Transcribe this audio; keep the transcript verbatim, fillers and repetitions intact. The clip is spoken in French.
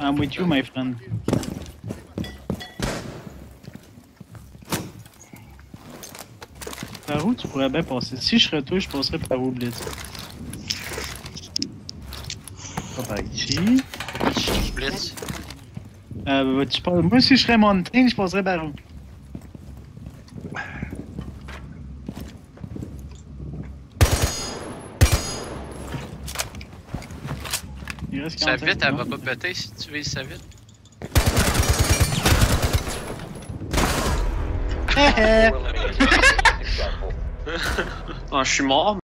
I'm with you, my friend. Par où tu pourrais bien passer? Si je serais toi, je passerais par où, Blitz? Pas par ici. Blitz. Euh, bah, tu passes... Moi, si je serais Mountain, je passerais par où? Il reste Sa quarante-cinq vite, elle va secondes. pas péter si tu vises sa vite. Ah, je suis mort.